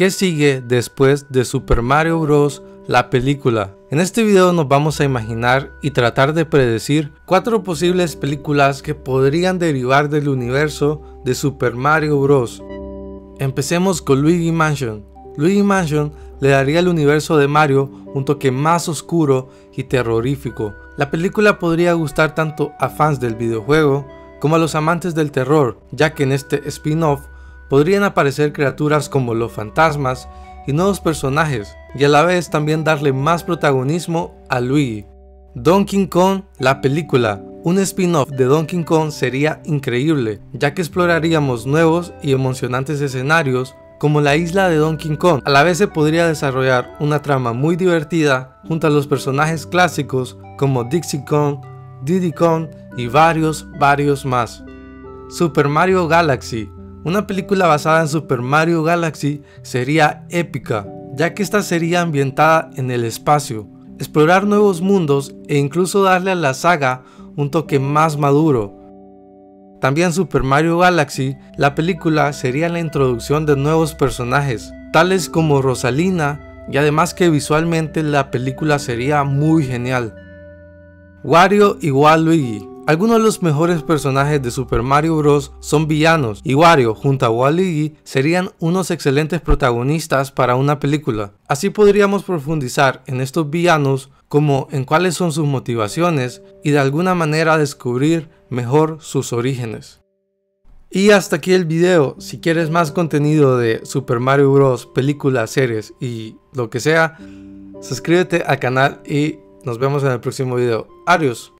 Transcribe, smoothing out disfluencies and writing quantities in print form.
¿Qué sigue después de Super Mario Bros. La película? En este video nos vamos a imaginar y tratar de predecir 4 posibles películas que podrían derivar del universo de Super Mario Bros. Empecemos con Luigi Mansion. Luigi Mansion le daría al universo de Mario un toque más oscuro y terrorífico. La película podría gustar tanto a fans del videojuego como a los amantes del terror, ya que en este spin-off podrían aparecer criaturas como los fantasmas y nuevos personajes, y a la vez también darle más protagonismo a Luigi. Donkey Kong, la película. Un spin-off de Donkey Kong sería increíble, ya que exploraríamos nuevos y emocionantes escenarios como la isla de Donkey Kong. A la vez se podría desarrollar una trama muy divertida junto a los personajes clásicos como Dixie Kong, Diddy Kong y varios más. Super Mario Galaxy. Una película basada en Super Mario Galaxy sería épica, ya que esta sería ambientada en el espacio, explorar nuevos mundos e incluso darle a la saga un toque más maduro. También Super Mario Galaxy, la película sería la introducción de nuevos personajes, tales como Rosalina, y además que visualmente la película sería muy genial. Wario y Waluigi. Algunos de los mejores personajes de Super Mario Bros. Son villanos, y Wario junto a Waluigi serían unos excelentes protagonistas para una película. Así podríamos profundizar en estos villanos, como en cuáles son sus motivaciones y de alguna manera descubrir mejor sus orígenes. Y hasta aquí el video. Si quieres más contenido de Super Mario Bros, películas, series y lo que sea, suscríbete al canal y nos vemos en el próximo video. Adiós.